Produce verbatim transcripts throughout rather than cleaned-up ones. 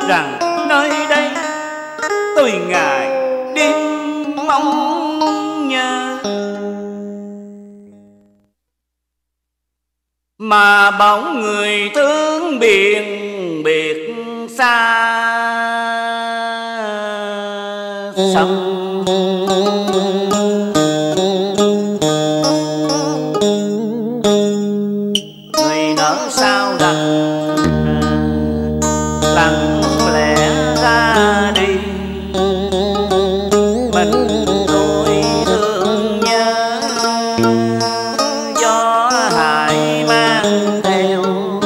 rằng nơi đây tôi ngày đêm mong nhớ, mà bóng người thương biển biệt xa xăm. Người nở sao đành lặng lẽ ra đi, mình tôi thương nhớ gió hại mang theo.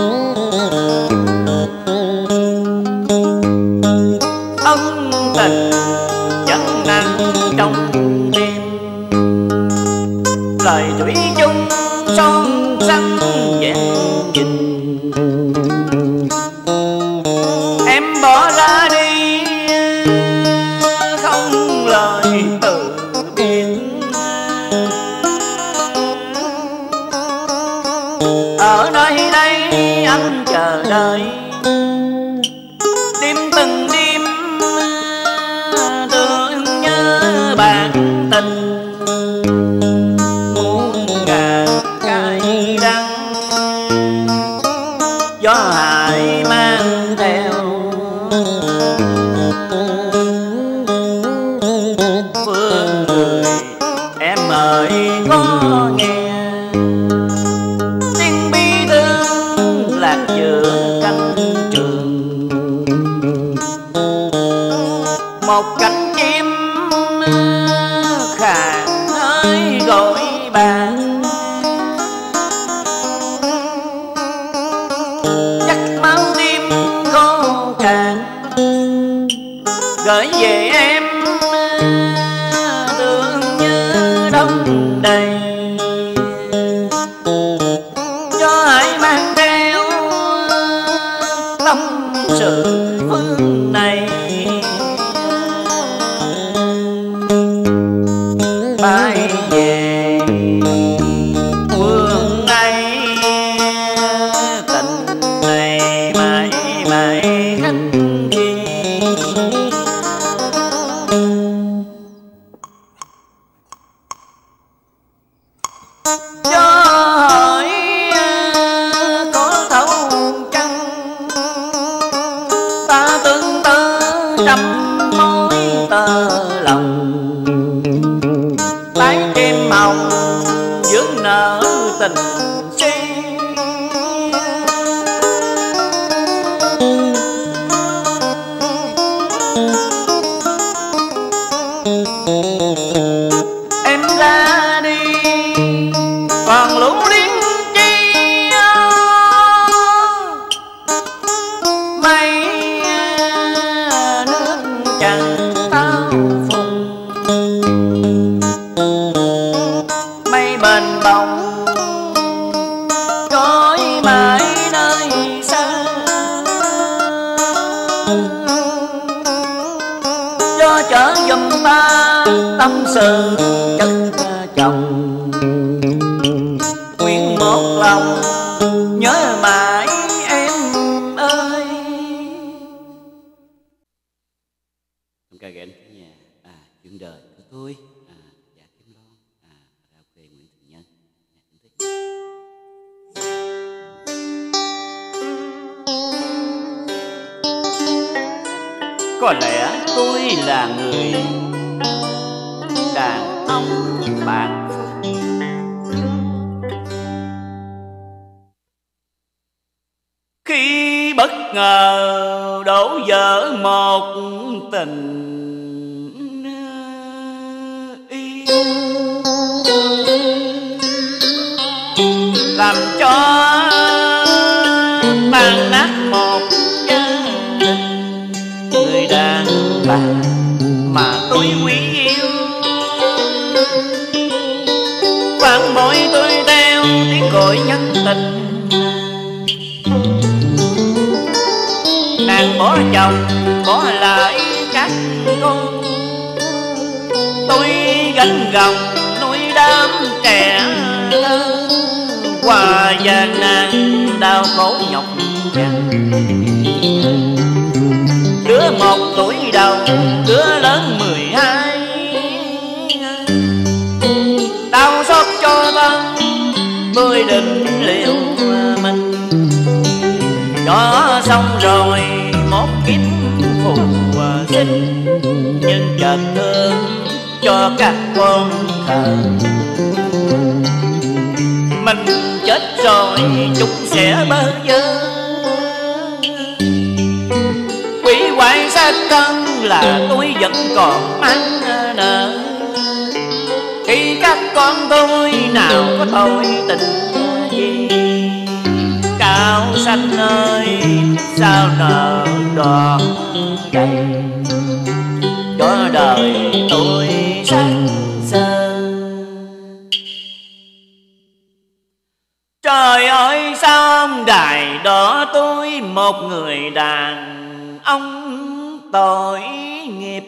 Ân tình vẫn nặng trong tim, lời thủy chung son sánh vẹn nhìn. Em bỏ ra đi không lời từ biệt, ở nơi đây anh chờ đợi đêm từng đêm thương nhớ bạn tình. Muôn ngàn cay đắng gió hại mang theo, phương người em ơi có nghe tiếng bi thương lạc giữa cánh trường. Một cánh chim khàn hơi gọi bạn, chắc máu tim khô cạn gửi về em thương như đông đầy. Gió hãy mang theo tâm sự phương này, bay về phương ấy tình này mãi mãi khắc ghi. Gió hỏi có thấu chăng, ta tương tư trăm mối tơ lòng. Tái đêm hồng dưỡng nở tình si, em ra đi còn lũ liên chi mây nước chẳng tao phùng. Mây bền bồng trôi mãi nơi xa, do chở giùm ta tâm sự chất chồng. Nguyện một lòng nhớ mãi em ơi. Ca ghé nhà à chuyện đời của tôi à dạ Kim Loan à ra quê Nguyễn Thị Nhân. Có lẽ tôi là người đàn ông bạc phước, khi bất ngờ đổ vỡ một tình yêu, làm cho tan nát một gia đình. Người đàn bà mà tôi quý yêu, quán bội tôi theo tiếng gọi nhân tình. Nàng bỏ chồng bỏ lại các con, tôi gánh gồng nuôi đám trẻ thơ. Qua gian nan đau khổ nhọc nhằn, một tuổi đầu, đứa lớn mười hai. Đau xót cho thân tôi định liệu mình, cho xong rồi một kiếp phù sinh. Nhưng chợt thương cho các con thờ, mình chết rồi chúng sẽ bơ vơ. Quỷ hoại xác thân là tôi vẫn còn mang nợ, khi các con tôi nào có tội tình gì. Cao xanh ơi sao nợ đòn đầy, cho đời tôi sáng sơ. Trời ơi sao ông đài đó tôi một người đàn ông tội nghiệp,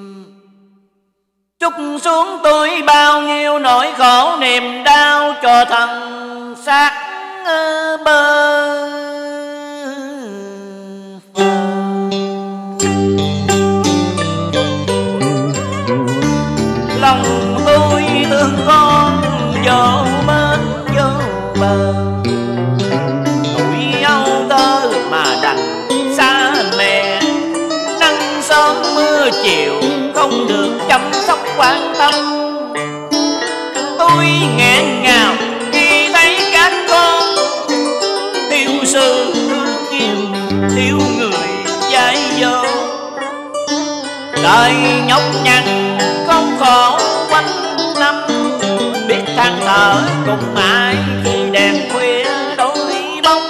trút xuống tôi bao nhiêu nỗi khổ niềm đau cho thân xác bơ phờ. Lòng tôi thương con vô bên vô bờ, tuổi âu tơ mà đành xa mẹ. Nắng sớm mưa chiều không được chăm sóc quan tâm, tôi nghẹn ngào khi thấy các con thiếu sự thương yêu, thiếu người dạy dỗ. Đời nhọc nhằn không khổ quanh năm, biết than thở cùng ai khi đèn khuya đôi bóng.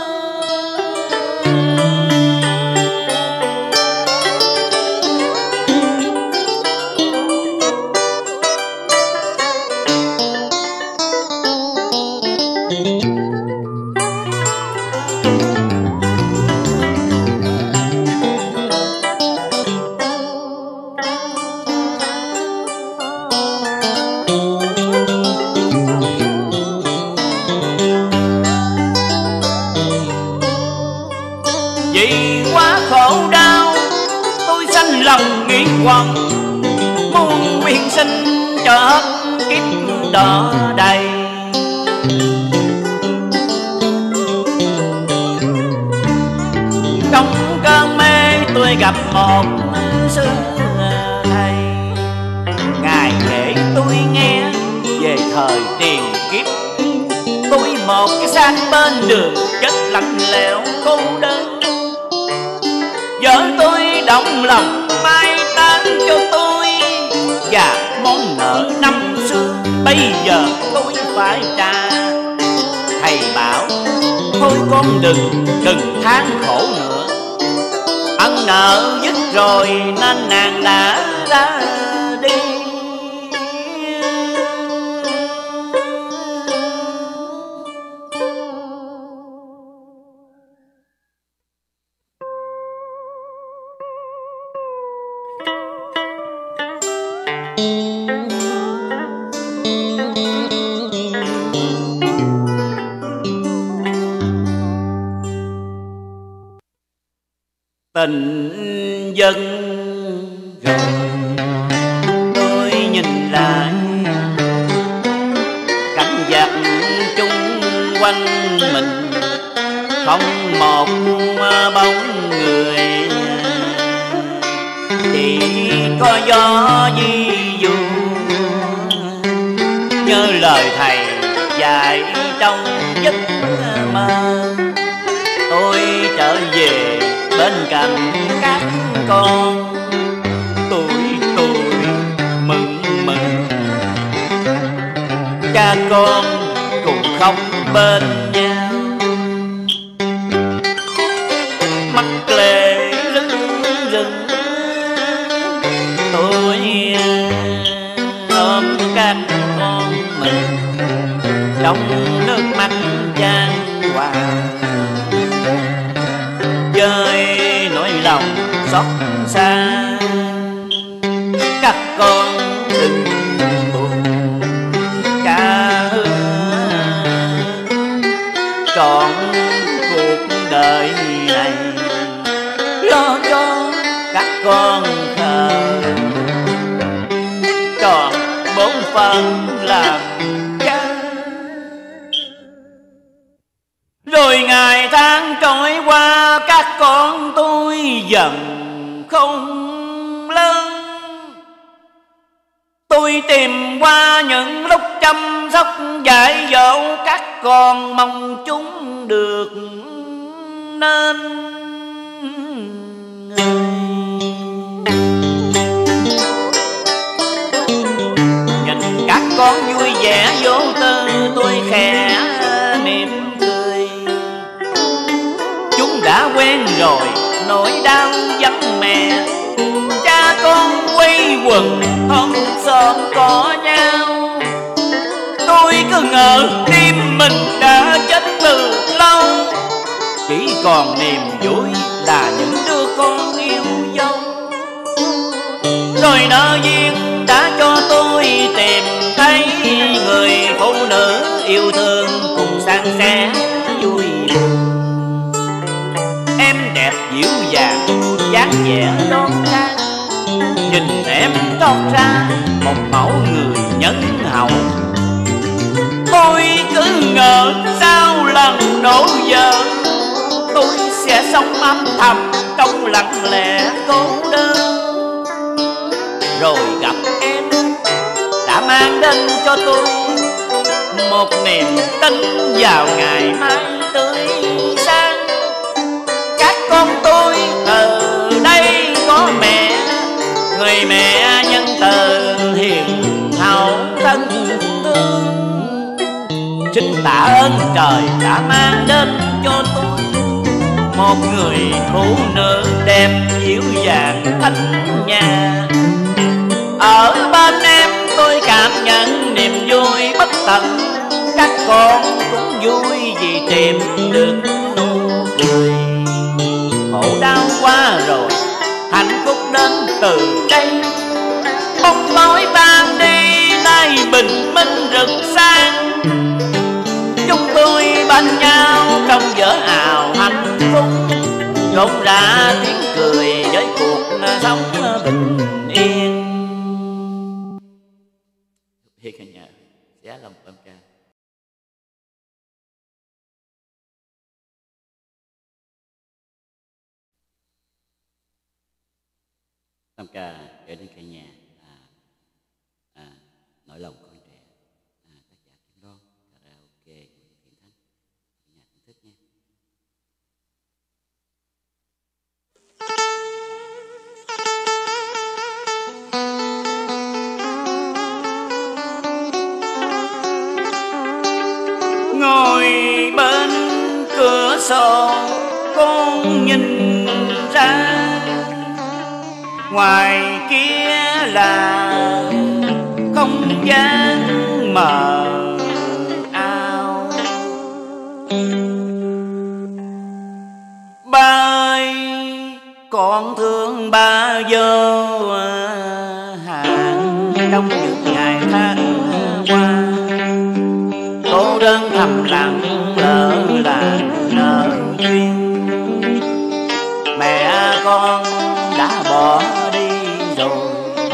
Vì quá khổ đau tôi sanh lòng nghĩ quẩn, muốn quyên sinh cho hết kiếp đỏ đầy. Trong cơn mê tôi gặp một sư thầy, ngài kể tôi nghe về thời tiền kiếp. Tôi một cái xác bên đường chết lạnh lẽo cô đơn, vợ tôi động lòng mai táng cho tôi, và món nợ năm xưa bây giờ tôi phải trả. Thầy bảo thôi con đừng đừng than khổ nữa, ân nợ dứt rồi nên nàng đã ra đi. Tình dân rồi tôi nhìn lại cảnh vật chung quanh mình, không một bóng người, chỉ có gió di du như lời thầy dạy trong giấc mơ. Tôi trở về bên cạnh các con, tuổi tuổi mừng mừng, cha con cùng khóc bên nhau. Mắt lệ rưng rưng tôi ôm các con mình, trong nước mắt chan hòa với nỗi lòng xót xa. Các con đừng buồn cả trọn cuộc đời này, lo cho các con thờ tròn bốn phần làm cha. Rồi ngày tháng trôi qua, các con tôi dần không lớn. Tôi tìm qua những lúc chăm sóc dạy dỗ các con, mong chúng được nên người. Nhìn các con vui vẻ vô tư, tôi khẽ mỉm cười. Chúng đã quen rồi nỗi đau vắng mẹ, cha con quây quần hôm xóm có nhau. Tôi cứ ngờ tim mình đã chết từ lâu, chỉ còn niềm vui là những đứa con yêu dấu. Rồi nợ duyên đã cho tôi tìm thấy người phụ nữ yêu thương cùng san sẻ vui buồn. Em đẹp dịu dàng, dáng vẻ non trang, nhìn em trót ra một mẫu người nhân hậu. Tôi cứ ngờ sau lần đổ vỡ, tôi sẽ sống âm thầm trong lặng lẽ cô đơn. Rồi gặp em đã mang đến cho tôi một niềm tin vào ngày mai tươi sáng. Các con tôi từ đây có mẹ, người mẹ nhân từ hiền hậu thân thương. Chính tạ ơn trời đã mang đến cho tôi một người phụ nữ đẹp dịu dàng thanh nhã. Ở bên em tôi cảm nhận niềm vui bất tận, các con cũng vui vì tìm được nụ cười. Khổ đau qua rồi, hạnh phúc đến từ đây. Bóng tối tan đi, nay bình minh rực sáng. Chúng tôi bên nhau trong vở ào hạnh phúc, rộn rã tiếng cười với cuộc sống bình yên. Thiệt cả nhà, giá lòng tâm ca. Tâm ca kể đến cả nhà à, à, nỗi lòng con trẻ, à, tác giả Kim Loan, karaoke của Thiện Thắng. Cả nhà cũng thích nha. Ngồi bên cửa sổ con nhìn ra, ngoài kia là không gian mờ ảo. Ba ơi, con thương ba vô hàng trong những ngày tháng qua. Cô đơn thầm lặng lỡ là nợ duyên, mẹ con đã bỏ đi rồi.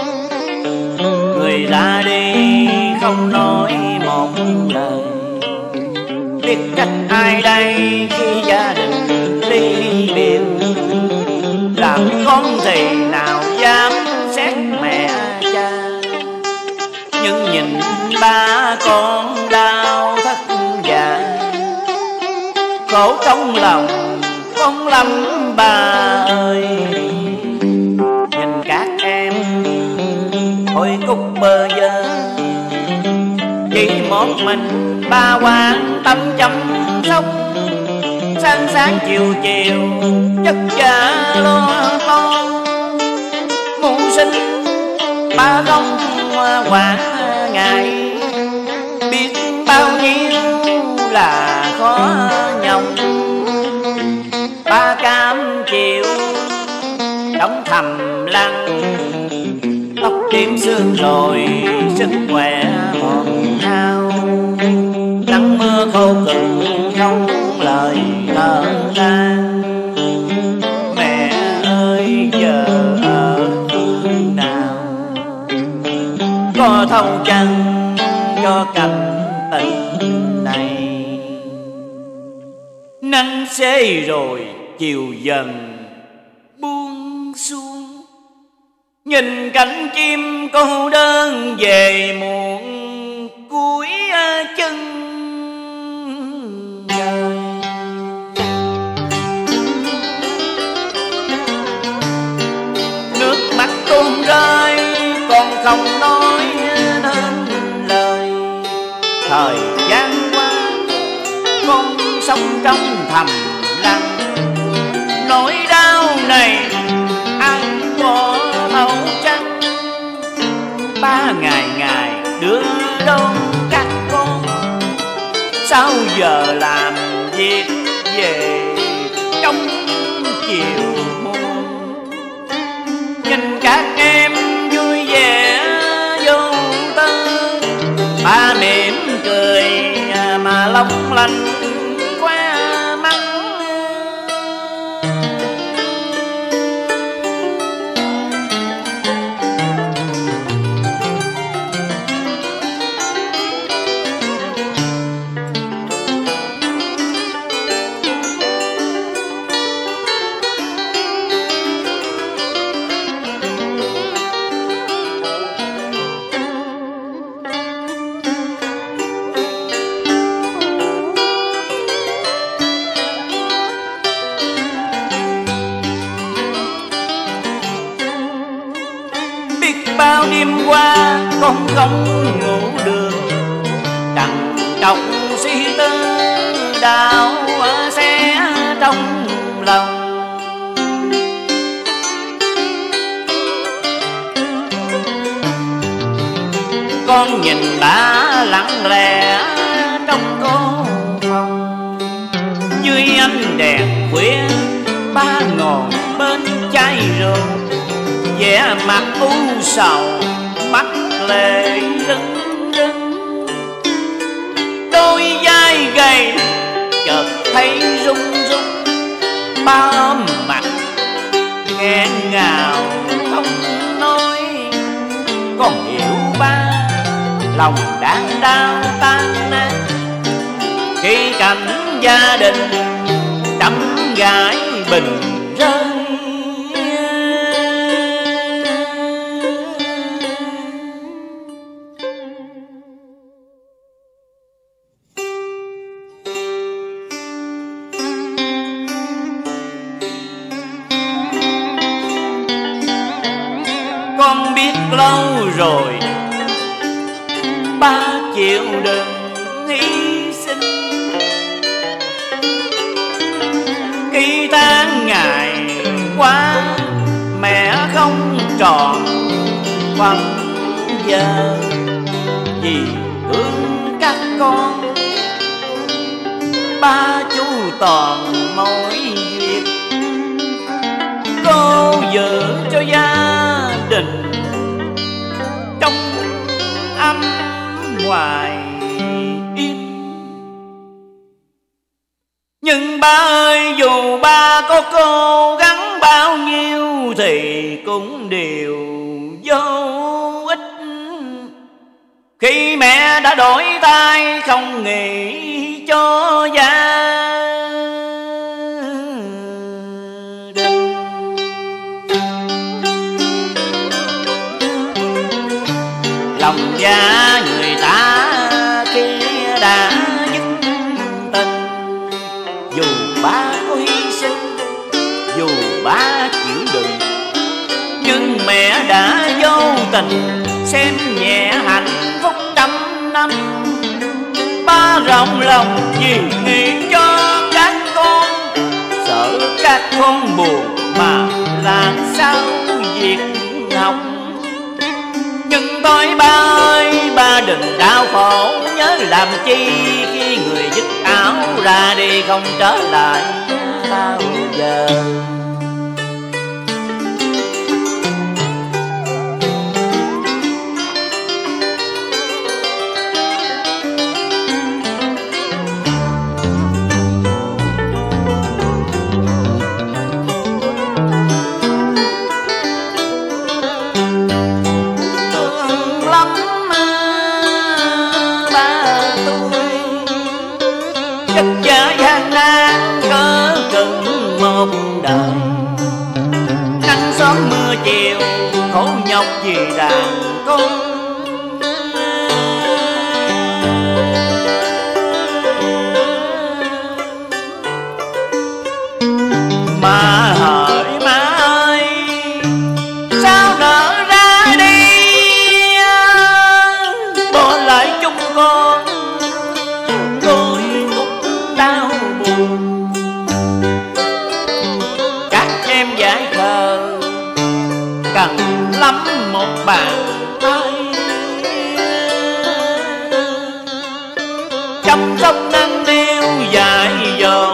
Người ra đi không nói một lời, biết trách ai đây khi gia đình ly biệt. Làm con thì nào dám xét mẹ cha, nhưng nhìn ba con đau thất vả. Khổ trong lòng con lắm ba ơi, nhìn các em thôi cúc bơ vơ. Chỉ một mình ba quan tâm chăm sóc, sáng sáng chiều chiều chất cha lo toan. Mưu sinh ba không quả ngày, biết bao nhiêu là khó nhọc. Ba cam chịu đóng thầm lặng, tóc tím sương rồi sức khỏe mòn hao. Nắng mưa khô cứng không lời thở than, mẹ ơi giờ thâu trăng cho cảnh tình này. Nắng xế rồi chiều dần buông xuống, nhìn cánh chim cô đơn về muộn cuối chân trời. Nước mắt tuôn rơi còn không nói nên lời. Thời gian qua con sống trong thầm lặng, nỗi đau này ai có thấu chăng. Ba ngày ngày đưa đón các con, sao giờ làm việc về trong chiều muộn. Nhìn các em vui vẻ vô tư, ba mỉm cười mà long lanh qua mắt. Bao đêm qua con không ngủ được, trằn trọc suy tư đau xé trong lòng. Con nhìn bà lặng lẽ trong cô phòng, dưới ánh đèn khuya ba ngồi bên chai rượu, vẻ mặt u sầu mắt lệ rưng rưng. Đôi vai gầy chợt thấy run run, ba ôm mặt nghẹn ngào không nói. Con hiểu ba lòng đang đau tan nát, khi cảnh gia đình đắm gái bình rơi. Con biết lâu rồi ba chịu đựng hy sinh, khi tháng ngày qua mẹ không tròn bằng giờ. Vì thương các con ba chú toàn mỗi việc, cô giữ cho gia đình trong âm ngoài im. Nhưng ba ơi, dù ba có cố gắng bao nhiêu thì cũng đều vô ích, khi mẹ đã đổi thay không nghĩ cho gia đình. Lòng gia người ta khi đã dứt tình, dù ba có hy sinh, dù ba chịu đựng, nhưng mẹ đã vô tình xem nhẹ hạnh phúc trăm năm. Ba rộng lòng vì nghĩ cho các con, sợ các con buồn mà làm sao việc học. Nhưng thôi ba ơi, ba đừng đau khổ, nhớ làm chi khi người dứt áo ra đi không trở lại bao giờ. tháng cỡ cứng một đời. Nắng sớm mưa chiều khổ nhọc vì đàn con. Má hỡi má ơi, sao nỡ ra đi, bỏ lại chúng con tôi cũng đau buồn. Các em dại khờ cần lắm một bàn tay, chăm sóc nâng niu dạy dỗ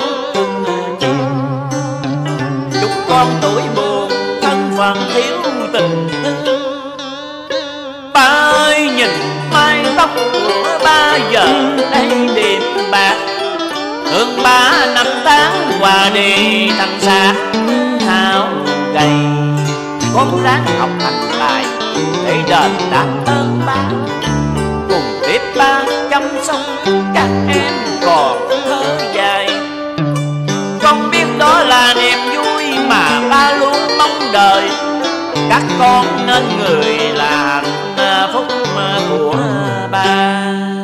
con tuổi buồn, thân phận thiếu tình thương. Ba ơi nhìn mái tóc của ba giờ đây điểm bạc, hơn ba năm tháng qua đi thằng xác hao gầy. Con ráng học hành lại để đền đáp ơn ba, cùng tiếp ba chăm sóc các em còn thơ dài. Con biết đó là niềm vui mà ba luôn mong đợi, các con nên người là hạnh phúc của ba.